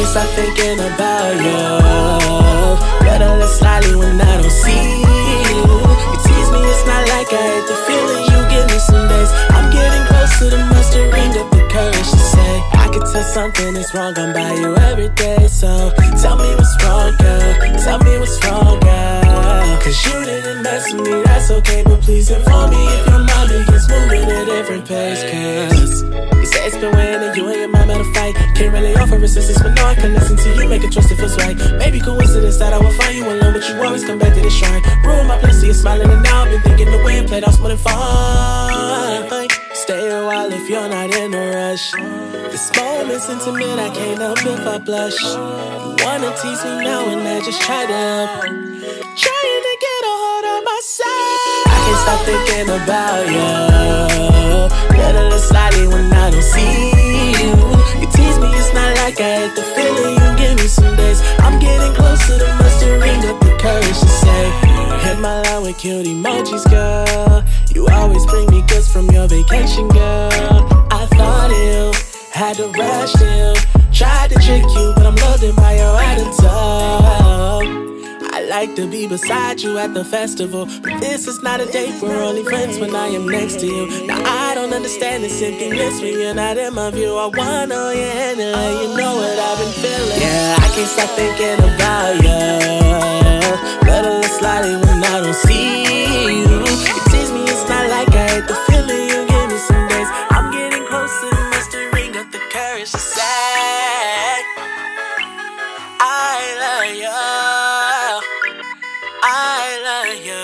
can't stop thinking about you. Better less slightly when I don't see you. You tease me, it's not like I hate the feeling. You give me some days. I'm getting close to the mustering up the courage to say I can tell something is wrong, I'm by you every day. So tell me what's wrong, girl. Tell me what's wrong, girl. Cause you didn't mess with me, that's okay. But please inform me if your mind begins moving at a different pace. Cause you say it's been weighing and you and your mom had a fight. Can't really offer resistance, but no, I can listen to you. Make a choice that feels right. Maybe coincidence that I will find you alone, but you always come back to the shrine. Ruin my place, see you smiling, and now I've been thinking the way it played out more than fine. Stay a while if you're not in a rush. This moment's intimate, I can't help if I blush. You wanna tease me now and I just try to help. Trying to get a hold of myself. I can't stop thinking about you. Better less slightly when I don't see you. You tease me, it's not like I hate the feeling. You give me some days. I'm getting close to the mustering up the courage to say hit my line with cute emojis, girl. You always bring me gifts from your vacation, girl. I thought you had to rush you. Tried to trick you, but I'm loaded by your attitude. I like to be beside you at the festival, but this is not a date, we're only friends when I am next to you. Now I don't understand this emptiness when you're not in my view. I wanna hold your hand and let you know what I've been feeling. Yeah, I can't stop thinking about you. Better less slightly when I don't see you. You tease me, it's not like I hate the feeling. You give me some days. I'm getting close to the mustering of the courage to say I love you. I love you.